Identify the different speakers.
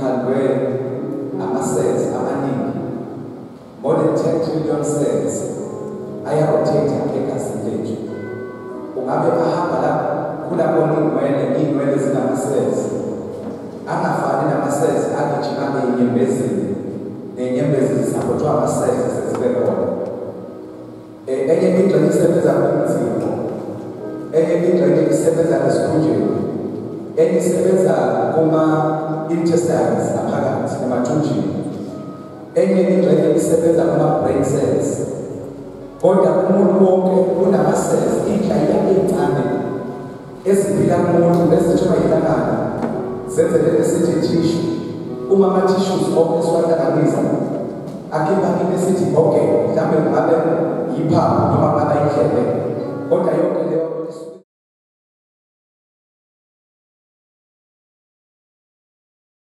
Speaker 1: aqalwe ama-cells amaningi, more than 10 trillion cells aya-rotate egazini lethu. Ungabe ahamba lapho kulabona iy'nwele zinama-cells angafani nama-cells agijima ey'nyembezini, ney'nyembezi zisaphotshwa ama-cells esezibe khona. Enye ingxenye isebenza kumzimba, enye ingxenye isebenza esikhunjeni, enye isebenza kuma-intestines aphakathi emathunjini, enye ingxenye isebenza kuma-brain cells. Kodwa umuntu wonke unama-cells iy'nhlayiyana ey'ncane eziphila kumuntu ezithiwa yinhlangano zenze lento esithi tissue. Uma ama-tissues onke esiwahlanganisa akhipha into esithi okay, mhlawumbe ngabe yiphaphu noma ngabe yindlebe, kodwa yonke